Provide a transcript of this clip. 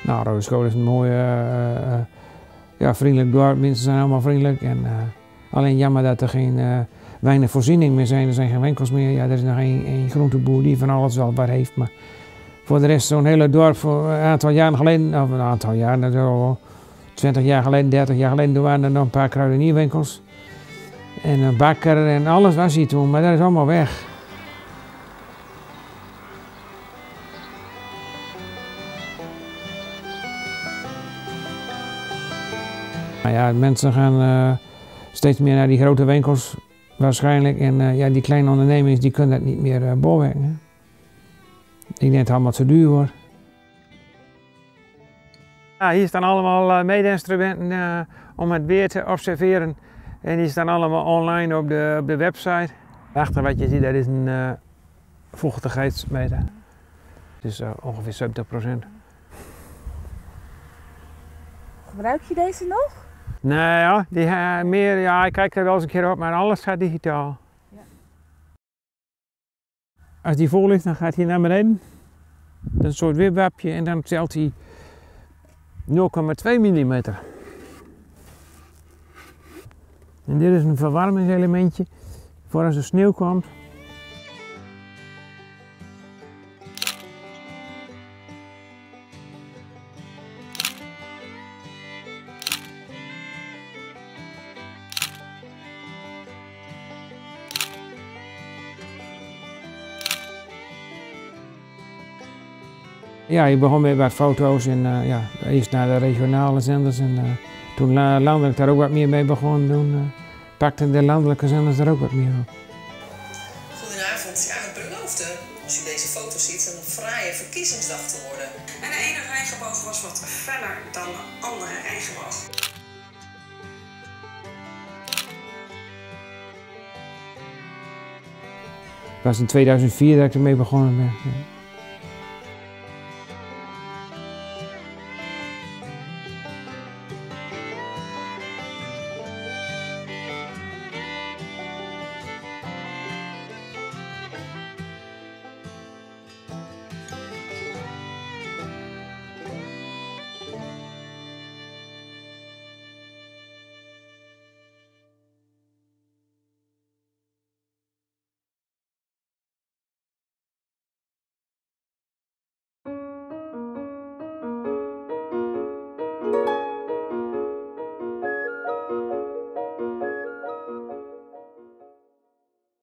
Nou, Rodeschool is een mooi, ja, vriendelijk dorp. Mensen zijn allemaal vriendelijk. En, alleen jammer dat er weinig voorzieningen meer zijn. Er zijn geen winkels meer. Ja, er is nog één groenteboer die van alles wel wat heeft. Maar voor de rest zo'n hele dorp voor een aantal jaren geleden, of een aantal jaren, zo 20 jaar geleden, 30 jaar geleden, toen waren er nog een paar kruidenierwinkels. En een bakker en alles was hier toen, maar dat is allemaal weg. Nou ja, mensen gaan steeds meer naar die grote winkels waarschijnlijk. En ja, die kleine ondernemingen die kunnen dat niet meer bolwerken. Ik denk dat het allemaal te duur wordt. Ja, hier staan allemaal meetinstrumenten om het weer te observeren. En die staan allemaal online op de website. Achter wat je ziet, dat is een vochtigheidsmeter. Het is ongeveer 70%. Gebruik je deze nog? Nee, ja, ja, ik kijk er wel eens een keer op, maar alles gaat digitaal. Ja. Als die vol ligt, dan gaat hij naar beneden. Dat is een soort wipwapje en dan telt hij 0,2 mm. En dit is een verwarmingselementje voor als er sneeuw komt. Ja, je begon met wat foto's en ja, eerst naar de regionale zenders en toen landelijk daar ook wat meer mee begon doen, pakten de landelijke zenders er ook wat meer op. Goedenavond. Ja, het beloofde, als u deze foto ziet, een fraaie verkiezingsdag te worden. En de ene regenboog was wat feller dan de andere regenboog. Het was in 2004 dat ik ermee begonnen ben. Ja.